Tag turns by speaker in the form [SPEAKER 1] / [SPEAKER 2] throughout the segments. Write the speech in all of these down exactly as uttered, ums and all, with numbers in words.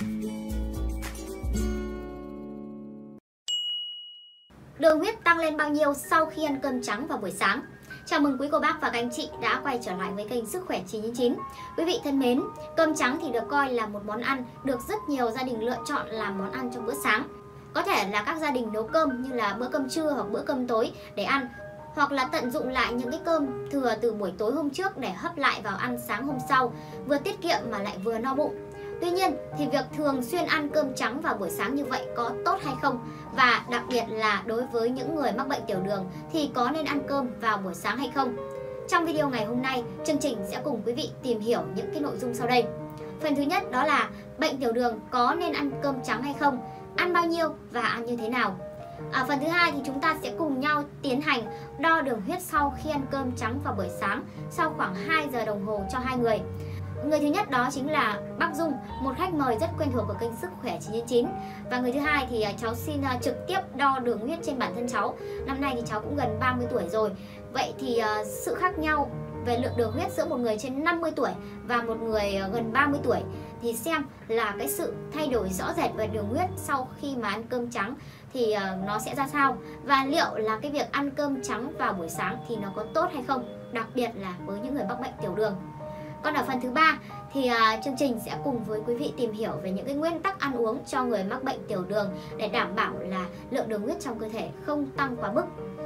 [SPEAKER 1] Đường huyết tăng lên bao nhiêu sau khi ăn cơm trắng vào buổi sáng? Chào mừng quý cô bác và các anh chị đã quay trở lại với kênh Sức khỏe chín chín chín. Quý vị thân mến, cơm trắng thì được coi là một món ăn được rất nhiều gia đình lựa chọn làm món ăn trong bữa sáng. Có thể là các gia đình nấu cơm như là bữa cơm trưa hoặc bữa cơm tối để ăn, hoặc là tận dụng lại những cái cơm thừa từ buổi tối hôm trước để hấp lại vào ăn sáng hôm sau, vừa tiết kiệm mà lại vừa no bụng. Tuy nhiên thì việc thường xuyên ăn cơm trắng vào buổi sáng như vậy có tốt hay không? Và đặc biệt là đối với những người mắc bệnh tiểu đường thì có nên ăn cơm vào buổi sáng hay không? Trong video ngày hôm nay, chương trình sẽ cùng quý vị tìm hiểu những cái nội dung sau đây. Phần thứ nhất đó là bệnh tiểu đường có nên ăn cơm trắng hay không? Ăn bao nhiêu và ăn như thế nào? À, phần thứ hai thì chúng ta sẽ cùng nhau tiến hành đo đường huyết sau khi ăn cơm trắng vào buổi sáng sau khoảng hai giờ đồng hồ cho hai người. Người thứ nhất đó chính là bác Dung, một khách mời rất quen thuộc của kênh Sức khỏe chín chín chín. Và người thứ hai thì cháu xin trực tiếp đo đường huyết trên bản thân cháu. Năm nay thì cháu cũng gần ba mươi tuổi rồi. Vậy thì uh, sự khác nhau về lượng đường huyết giữa một người trên năm mươi tuổi và một người gần ba mươi tuổi thì xem là cái sự thay đổi rõ rệt về đường huyết sau khi mà ăn cơm trắng thì uh, nó sẽ ra sao, và liệu là cái việc ăn cơm trắng vào buổi sáng thì nó có tốt hay không, đặc biệt là với những người mắc bệnh tiểu đường. Còn ở phần thứ ba thì uh, chương trình sẽ cùng với quý vị tìm hiểu về những cái nguyên tắc ăn uống cho người mắc bệnh tiểu đường để đảm bảo là lượng đường huyết trong cơ thể không tăng quá mức.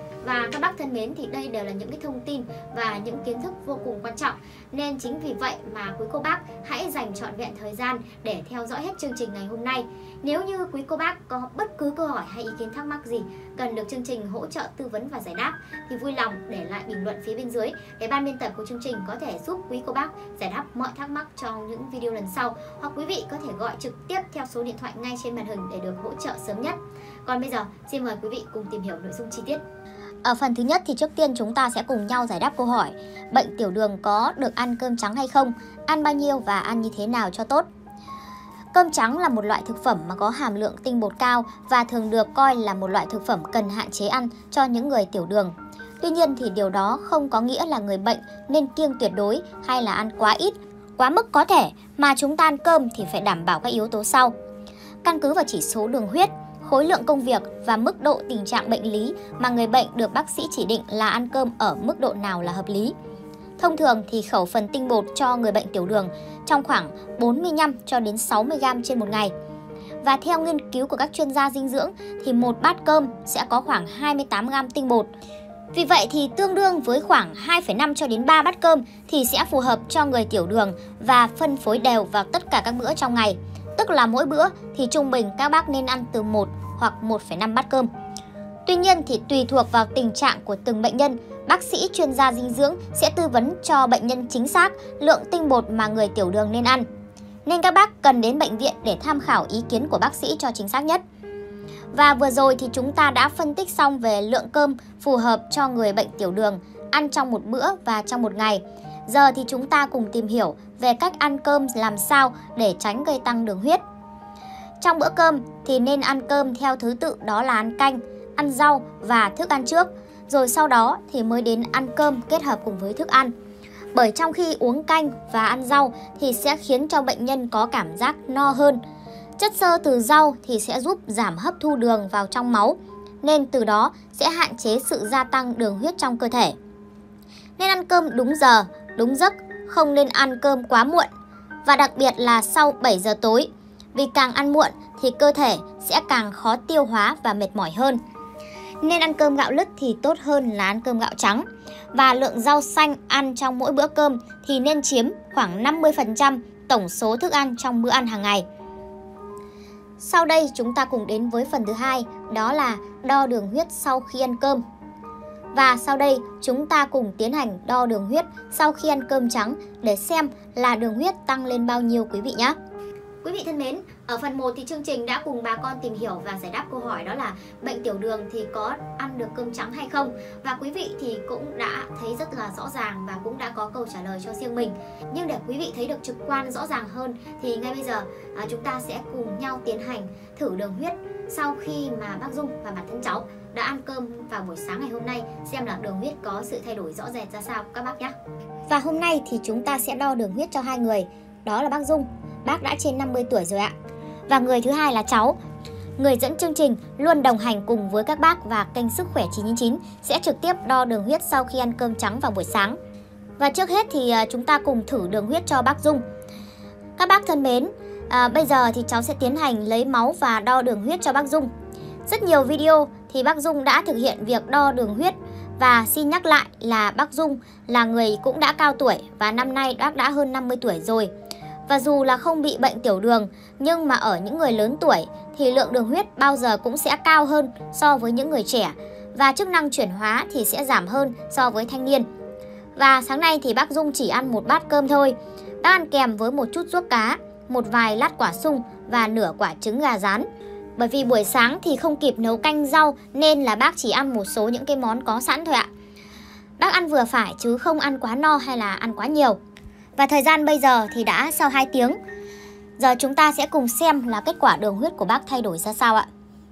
[SPEAKER 1] Và các bác thân mến, thì đây đều là những cái thông tin và những kiến thức vô cùng quan trọng. Nên chính vì vậy mà quý cô bác hãy dành trọn vẹn thời gian để theo dõi hết chương trình ngày hôm nay. Nếu như quý cô bác có bất cứ câu hỏi hay ý kiến thắc mắc gì cần được chương trình hỗ trợ tư vấn và giải đáp thì vui lòng để lại bình luận phía bên dưới để ban biên tập của chương trình có thể giúp quý cô bác giải đáp mọi thắc mắc trong những video lần sau. Hoặc quý vị có thể gọi trực tiếp theo số điện thoại ngay trên màn hình để được hỗ trợ sớm nhất. Còn bây giờ xin mời quý vị cùng tìm hiểu nội dung chi tiết. Ở phần thứ nhất thì trước tiên chúng ta sẽ cùng nhau giải đáp câu hỏi bệnh tiểu đường có được ăn cơm trắng hay không, ăn bao nhiêu và ăn như thế nào cho tốt. Cơm trắng là một loại thực phẩm mà có hàm lượng tinh bột cao và thường được coi là một loại thực phẩm cần hạn chế ăn cho những người tiểu đường. Tuy nhiên thì điều đó không có nghĩa là người bệnh nên kiêng tuyệt đối hay là ăn quá ít, quá mức có thể, mà chúng ta ăn cơm thì phải đảm bảo các yếu tố sau. Căn cứ vào chỉ số đường huyết, khối lượng công việc và mức độ tình trạng bệnh lý mà người bệnh được bác sĩ chỉ định là ăn cơm ở mức độ nào là hợp lý. Thông thường thì khẩu phần tinh bột cho người bệnh tiểu đường trong khoảng bốn mươi lăm cho đến sáu mươi gam trên một ngày. Và theo nghiên cứu của các chuyên gia dinh dưỡng thì một bát cơm sẽ có khoảng hai mươi tám gam tinh bột. Vì vậy thì tương đương với khoảng hai phẩy năm cho đến ba bát cơm thì sẽ phù hợp cho người tiểu đường và phân phối đều vào tất cả các bữa trong ngày. Tức là mỗi bữa thì trung bình các bác nên ăn từ một hoặc một phẩy năm bát cơm. Tuy nhiên thì tùy thuộc vào tình trạng của từng bệnh nhân, bác sĩ chuyên gia dinh dưỡng sẽ tư vấn cho bệnh nhân chính xác lượng tinh bột mà người tiểu đường nên ăn. Nên các bác cần đến bệnh viện để tham khảo ý kiến của bác sĩ cho chính xác nhất. Và vừa rồi thì chúng ta đã phân tích xong về lượng cơm phù hợp cho người bệnh tiểu đường ăn trong một bữa và trong một ngày. Giờ thì chúng ta cùng tìm hiểu về cách ăn cơm làm sao để tránh gây tăng đường huyết. Trong bữa cơm thì nên ăn cơm theo thứ tự, đó là ăn canh, ăn rau và thức ăn trước, rồi sau đó thì mới đến ăn cơm kết hợp cùng với thức ăn. Bởi trong khi uống canh và ăn rau thì sẽ khiến cho bệnh nhân có cảm giác no hơn. Chất xơ từ rau thì sẽ giúp giảm hấp thu đường vào trong máu, nên từ đó sẽ hạn chế sự gia tăng đường huyết trong cơ thể. Nên ăn cơm đúng giờ, đúng giấc, không nên ăn cơm quá muộn, và đặc biệt là sau bảy giờ tối. Vì càng ăn muộn thì cơ thể sẽ càng khó tiêu hóa và mệt mỏi hơn. Nên ăn cơm gạo lứt thì tốt hơn là ăn cơm gạo trắng. Và lượng rau xanh ăn trong mỗi bữa cơm thì nên chiếm khoảng năm mươi phần trăm tổng số thức ăn trong bữa ăn hàng ngày. Sau đây chúng ta cùng đến với phần thứ hai, đó là đo đường huyết sau khi ăn cơm. Và sau đây chúng ta cùng tiến hành đo đường huyết sau khi ăn cơm trắng để xem là đường huyết tăng lên bao nhiêu quý vị nhé. Quý vị thân mến, ở phần một thì chương trình đã cùng bà con tìm hiểu và giải đáp câu hỏi đó là bệnh tiểu đường thì có ăn được cơm trắng hay không. Và quý vị thì cũng đã thấy rất là rõ ràng và cũng đã có câu trả lời cho riêng mình. Nhưng để quý vị thấy được trực quan rõ ràng hơn thì ngay bây giờ à, chúng ta sẽ cùng nhau tiến hành thử đường huyết sau khi mà bác Dung và bản thân cháu đã ăn cơm vào buổi sáng ngày hôm nay, xem là đường huyết có sự thay đổi rõ rệt ra sao các bác nhé. Và hôm nay thì chúng ta sẽ đo đường huyết cho hai người, đó là bác Dung. Bác đã trên năm mươi tuổi rồi ạ. Và người thứ hai là cháu, người dẫn chương trình luôn đồng hành cùng với các bác, và kênh Sức Khỏe chín chín chín sẽ trực tiếp đo đường huyết sau khi ăn cơm trắng vào buổi sáng. Và trước hết thì chúng ta cùng thử đường huyết cho bác Dung. Các bác thân mến, à, bây giờ thì cháu sẽ tiến hành lấy máu và đo đường huyết cho bác Dung. Rất nhiều video thì bác Dung đã thực hiện việc đo đường huyết, và xin nhắc lại là bác Dung là người cũng đã cao tuổi và năm nay bác đã hơn năm mươi tuổi rồi. Và dù là không bị bệnh tiểu đường, nhưng mà ở những người lớn tuổi thì lượng đường huyết bao giờ cũng sẽ cao hơn so với những người trẻ, và chức năng chuyển hóa thì sẽ giảm hơn so với thanh niên. Và sáng nay thì bác Dung chỉ ăn một bát cơm thôi. Bác ăn kèm với một chút ruốc cá, một vài lát quả sung và nửa quả trứng gà rán. Bởi vì buổi sáng thì không kịp nấu canh rau nên là bác chỉ ăn một số những cái món có sẵn thôi ạ. Bác ăn vừa phải chứ không ăn quá no hay là ăn quá nhiều. Và thời gian bây giờ thì đã sau hai tiếng. Giờ chúng ta sẽ cùng xem là kết quả đường huyết của bác thay đổi ra sao ạ.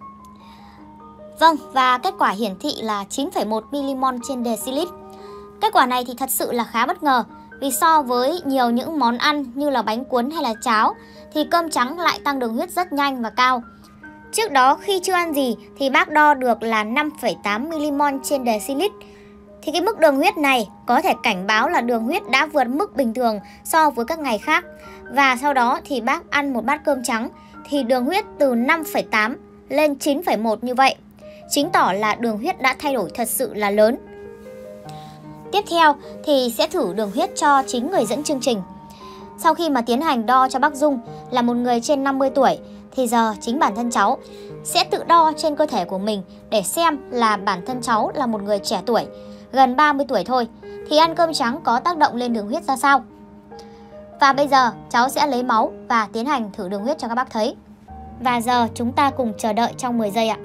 [SPEAKER 1] Vâng, và kết quả hiển thị là chín phẩy một milimol trên decilit. Kết quả này thì thật sự là khá bất ngờ, vì so với nhiều những món ăn như là bánh cuốn hay là cháo thì cơm trắng lại tăng đường huyết rất nhanh và cao. Trước đó khi chưa ăn gì thì bác đo được là năm phẩy tám milimol trên decilit. Thì cái mức đường huyết này có thể cảnh báo là đường huyết đã vượt mức bình thường so với các ngày khác. Và sau đó thì bác ăn một bát cơm trắng thì đường huyết từ năm phẩy tám lên chín phẩy một như vậy. Chứng tỏ là đường huyết đã thay đổi thật sự là lớn. Tiếp theo thì sẽ thử đường huyết cho chính người dẫn chương trình. Sau khi mà tiến hành đo cho bác Dung là một người trên năm mươi tuổi, thì giờ chính bản thân cháu sẽ tự đo trên cơ thể của mình để xem là bản thân cháu là một người trẻ tuổi, gần ba mươi tuổi thôi, thì ăn cơm trắng có tác động lên đường huyết ra sao. Và bây giờ cháu sẽ lấy máu và tiến hành thử đường huyết cho các bác thấy. Và giờ chúng ta cùng chờ đợi trong mười giây ạ.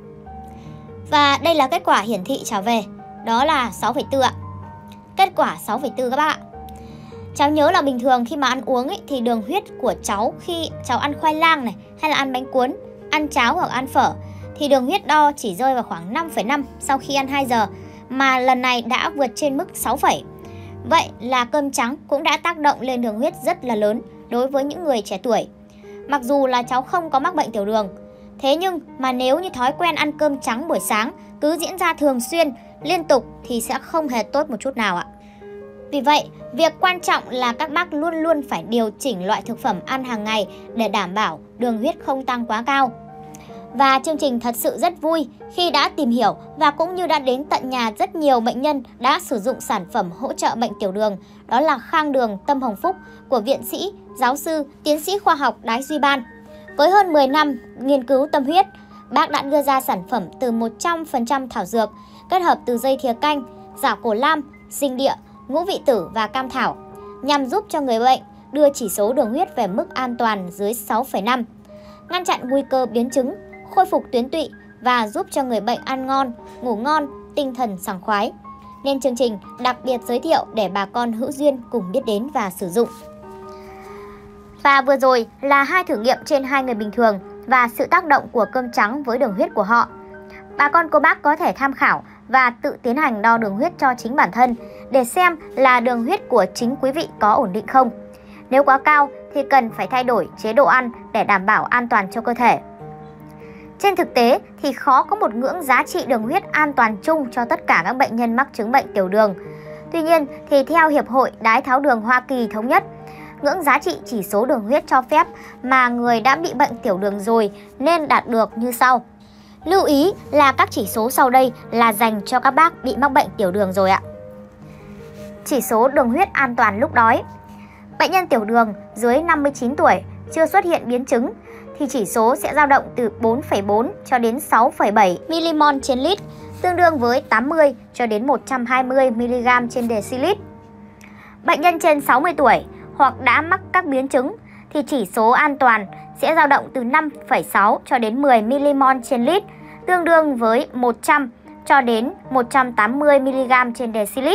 [SPEAKER 1] Và đây là kết quả hiển thị trả về, đó là sáu phẩy bốn ạ. Kết quả sáu phẩy bốn các bác ạ. Cháu nhớ là bình thường khi mà ăn uống ấy, thì đường huyết của cháu khi cháu ăn khoai lang này, hay là ăn bánh cuốn, ăn cháo hoặc ăn phở, thì đường huyết đo chỉ rơi vào khoảng năm phẩy năm sau khi ăn hai giờ, mà lần này đã vượt trên mức sáu phẩy. Vậy là cơm trắng cũng đã tác động lên đường huyết rất là lớn đối với những người trẻ tuổi. Mặc dù là cháu không có mắc bệnh tiểu đường, thế nhưng mà nếu như thói quen ăn cơm trắng buổi sáng cứ diễn ra thường xuyên, liên tục thì sẽ không hề tốt một chút nào ạ. Vì vậy, việc quan trọng là các bác luôn luôn phải điều chỉnh loại thực phẩm ăn hàng ngày để đảm bảo đường huyết không tăng quá cao. Và chương trình thật sự rất vui khi đã tìm hiểu và cũng như đã đến tận nhà rất nhiều bệnh nhân đã sử dụng sản phẩm hỗ trợ bệnh tiểu đường, đó là Khang Đường Tâm Hồng Phúc của viện sĩ, giáo sư, tiến sĩ khoa học Đái Duy Ban. Với hơn mười năm nghiên cứu tâm huyết, bác đã đưa ra sản phẩm từ một trăm phần trăm thảo dược, kết hợp từ dây thìa canh, giảo cổ lam, sinh địa, ngũ vị tử và cam thảo, nhằm giúp cho người bệnh đưa chỉ số đường huyết về mức an toàn dưới sáu phẩy năm, ngăn chặn nguy cơ biến chứng, khôi phục tuyến tụy và giúp cho người bệnh ăn ngon, ngủ ngon, tinh thần sảng khoái. Nên chương trình đặc biệt giới thiệu để bà con hữu duyên cùng biết đến và sử dụng. Và vừa rồi là hai thử nghiệm trên hai người bình thường và sự tác động của cơm trắng với đường huyết của họ. Bà con cô bác có thể tham khảo và tự tiến hành đo đường huyết cho chính bản thân để xem là đường huyết của chính quý vị có ổn định không. Nếu quá cao thì cần phải thay đổi chế độ ăn để đảm bảo an toàn cho cơ thể. Trên thực tế thì khó có một ngưỡng giá trị đường huyết an toàn chung cho tất cả các bệnh nhân mắc chứng bệnh tiểu đường. Tuy nhiên thì theo Hiệp hội Đái tháo đường Hoa Kỳ thống nhất, ngưỡng giá trị chỉ số đường huyết cho phép mà người đã bị bệnh tiểu đường rồi nên đạt được như sau. Lưu ý là các chỉ số sau đây là dành cho các bác bị mắc bệnh tiểu đường rồi ạ. Chỉ số đường huyết an toàn lúc đói. Bệnh nhân tiểu đường dưới năm mươi chín tuổi chưa xuất hiện biến chứng thì chỉ số sẽ dao động từ bốn phẩy bốn cho đến sáu phẩy bảy milimol trên lít, tương đương với tám mươi cho đến một trăm hai mươi mi-li-gam trên decilit. Bệnh nhân trên sáu mươi tuổi hoặc đã mắc các biến chứng thì chỉ số an toàn sẽ dao động từ năm phẩy sáu cho đến mười milimol trên lít, tương đương với một trăm cho đến một trăm tám mươi mi-li-gam trên decilit.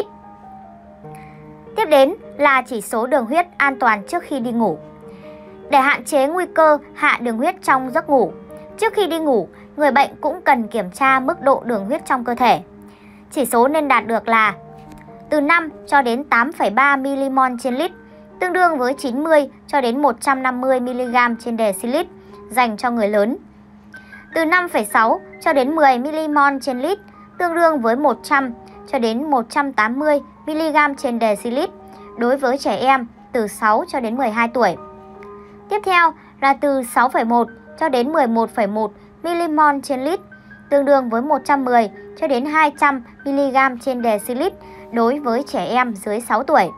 [SPEAKER 1] Tiếp đến là chỉ số đường huyết an toàn trước khi đi ngủ. Để hạn chế nguy cơ hạ đường huyết trong giấc ngủ, trước khi đi ngủ, người bệnh cũng cần kiểm tra mức độ đường huyết trong cơ thể. Chỉ số nên đạt được là từ năm cho đến tám phẩy ba milimol trên lít, tương đương với chín mươi cho đến một trăm năm mươi mi-li-gam trên decilit dành cho người lớn. Từ năm phẩy sáu cho đến mười mi-li-mol trên lít, tương đương với một trăm cho đến một trăm tám mươi mi-li-gam trên decilit đối với trẻ em từ sáu cho đến mười hai tuổi. Tiếp theo là từ sáu phẩy một cho đến mười một phẩy một mi-li-mol trên lít, tương đương với một trăm mười cho đến hai trăm mi-li-gam trên decilit đối với trẻ em dưới sáu tuổi.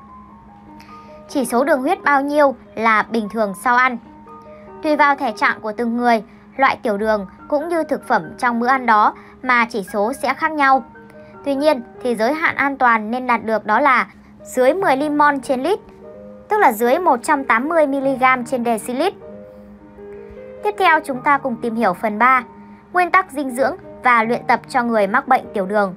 [SPEAKER 1] Chỉ số đường huyết bao nhiêu là bình thường sau ăn? Tùy vào thể trạng của từng người, loại tiểu đường cũng như thực phẩm trong bữa ăn đó mà chỉ số sẽ khác nhau. Tuy nhiên thì giới hạn an toàn nên đạt được đó là dưới mười mi-li-mol trên lít, tức là dưới một trăm tám mươi mi-li-gam trên decilit. Tiếp theo chúng ta cùng tìm hiểu phần ba, nguyên tắc dinh dưỡng và luyện tập cho người mắc bệnh tiểu đường.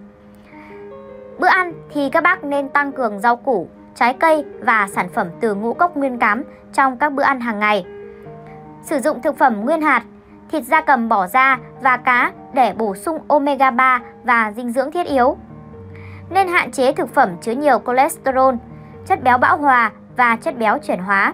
[SPEAKER 1] Bữa ăn thì các bác nên tăng cường rau củ, trái cây và sản phẩm từ ngũ cốc nguyên cám trong các bữa ăn hàng ngày. Sử dụng thực phẩm nguyên hạt, thịt gia cầm bỏ ra và cá để bổ sung omega ba và dinh dưỡng thiết yếu. Nên hạn chế thực phẩm chứa nhiều cholesterol, chất béo bão hòa và chất béo chuyển hóa.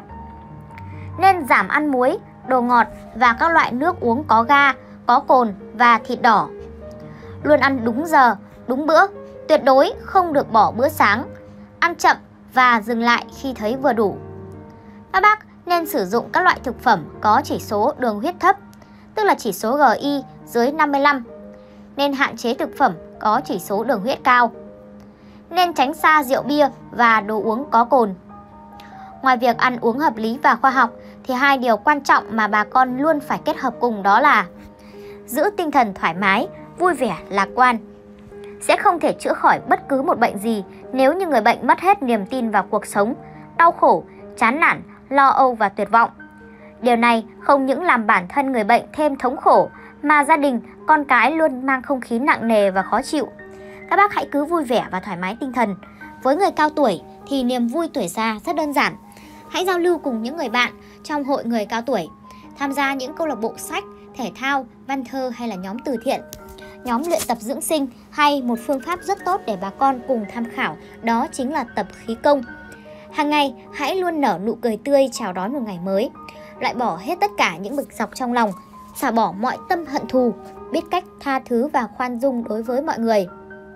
[SPEAKER 1] Nên giảm ăn muối, đồ ngọt và các loại nước uống có ga, có cồn và thịt đỏ. Luôn ăn đúng giờ, đúng bữa, tuyệt đối không được bỏ bữa sáng, ăn chậm và dừng lại khi thấy vừa đủ. Các bác nên sử dụng các loại thực phẩm có chỉ số đường huyết thấp, tức là chỉ số giê i dưới năm mươi lăm. Nên hạn chế thực phẩm có chỉ số đường huyết cao. Nên tránh xa rượu bia và đồ uống có cồn. Ngoài việc ăn uống hợp lý và khoa học thì hai điều quan trọng mà bà con luôn phải kết hợp cùng đó là giữ tinh thần thoải mái, vui vẻ, lạc quan. Sẽ không thể chữa khỏi bất cứ một bệnh gì nếu như người bệnh mất hết niềm tin vào cuộc sống, đau khổ, chán nản, lo âu và tuyệt vọng. Điều này không những làm bản thân người bệnh thêm thống khổ mà gia đình, con cái luôn mang không khí nặng nề và khó chịu. Các bác hãy cứ vui vẻ và thoải mái tinh thần. Với người cao tuổi thì niềm vui tuổi già rất đơn giản. Hãy giao lưu cùng những người bạn trong hội người cao tuổi, tham gia những câu lạc bộ sách, thể thao, văn thơ hay là nhóm từ thiện, nhóm luyện tập dưỡng sinh, hay một phương pháp rất tốt để bà con cùng tham khảo đó chính là tập khí công. Hàng ngày hãy luôn nở nụ cười tươi chào đón một ngày mới, loại bỏ hết tất cả những bực dọc trong lòng, xả bỏ mọi tâm hận thù, biết cách tha thứ và khoan dung đối với mọi người.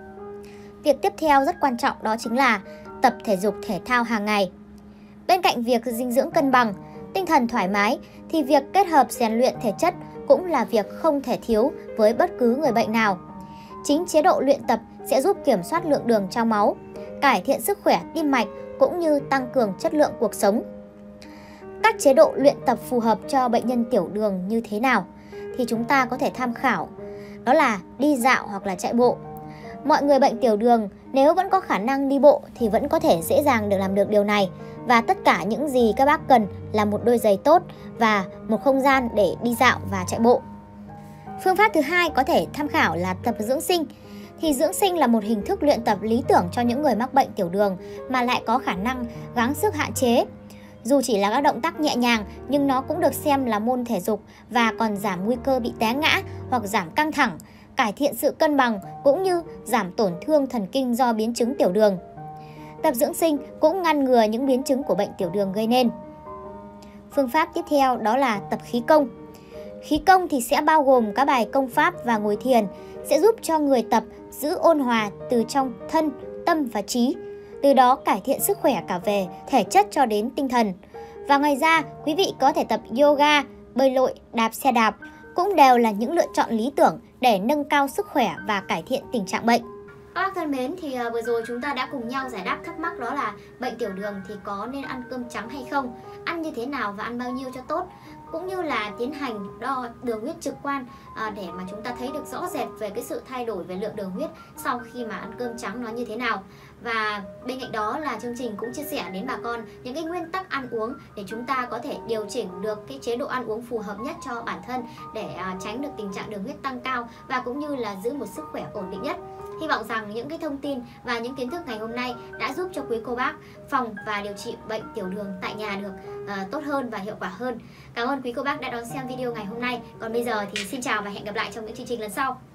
[SPEAKER 1] Việc tiếp theo rất quan trọng đó chính là tập thể dục thể thao hàng ngày. Bên cạnh việc dinh dưỡng cân bằng, tinh thần thoải mái thì việc kết hợp rèn luyện thể chất cũng là việc không thể thiếu với bất cứ người bệnh nào. Chính chế độ luyện tập sẽ giúp kiểm soát lượng đường trong máu, cải thiện sức khỏe tim mạch cũng như tăng cường chất lượng cuộc sống. Các chế độ luyện tập phù hợp cho bệnh nhân tiểu đường như thế nào thì chúng ta có thể tham khảo, đó là đi dạo hoặc là chạy bộ. Mọi người bệnh tiểu đường nếu vẫn có khả năng đi bộ thì vẫn có thể dễ dàng được làm được điều này. Và tất cả những gì các bác cần là một đôi giày tốt và một không gian để đi dạo và chạy bộ. Phương pháp thứ hai có thể tham khảo là tập dưỡng sinh. Thì dưỡng sinh là một hình thức luyện tập lý tưởng cho những người mắc bệnh tiểu đường mà lại có khả năng gắng sức hạn chế. Dù chỉ là các động tác nhẹ nhàng nhưng nó cũng được xem là môn thể dục và còn giảm nguy cơ bị té ngã hoặc giảm căng thẳng, cải thiện sự cân bằng cũng như giảm tổn thương thần kinh do biến chứng tiểu đường. Tập dưỡng sinh cũng ngăn ngừa những biến chứng của bệnh tiểu đường gây nên. Phương pháp tiếp theo đó là tập khí công. Khí công thì sẽ bao gồm các bài công pháp và ngồi thiền, sẽ giúp cho người tập giữ ôn hòa từ trong thân, tâm và trí, từ đó cải thiện sức khỏe cả về thể chất cho đến tinh thần. Và ngoài ra, quý vị có thể tập yoga, bơi lội, đạp xe đạp, cũng đều là những lựa chọn lý tưởng để nâng cao sức khỏe và cải thiện tình trạng bệnh. Các bác thân mến, thì uh, vừa rồi chúng ta đã cùng nhau giải đáp thắc mắc đó là bệnh tiểu đường thì có nên ăn cơm trắng hay không, ăn như thế nào và ăn bao nhiêu cho tốt, cũng như là tiến hành đo đường huyết trực quan à, để mà chúng ta thấy được rõ rệt về cái sự thay đổi về lượng đường huyết sau khi mà ăn cơm trắng nó như thế nào. Và bên cạnh đó là chương trình cũng chia sẻ đến bà con những cái nguyên tắc ăn uống để chúng ta có thể điều chỉnh được cái chế độ ăn uống phù hợp nhất cho bản thân để à, tránh được tình trạng đường huyết tăng cao và cũng như là giữ một sức khỏe ổn định nhất. Hy vọng rằng những cái thông tin và những kiến thức ngày hôm nay đã giúp cho quý cô bác phòng và điều trị bệnh tiểu đường tại nhà được uh, tốt hơn và hiệu quả hơn. Cảm ơn quý cô bác đã đón xem video ngày hôm nay. Còn bây giờ thì xin chào và hẹn gặp lại trong những chương trình lần sau.